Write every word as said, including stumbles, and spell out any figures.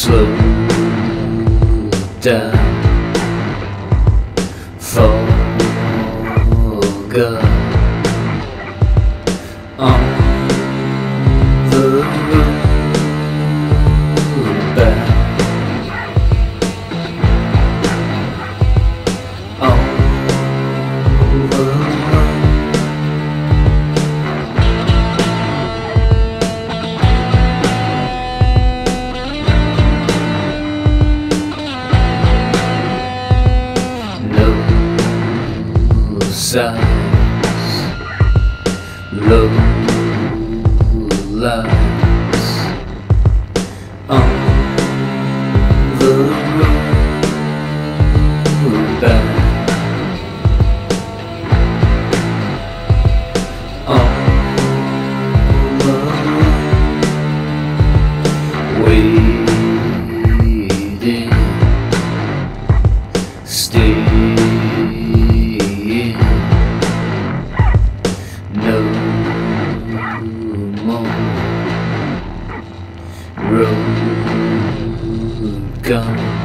slow down, forgot on the road back, on the road. Sighs, low lights on the road back, on the road, waiting, staying. No more road gone.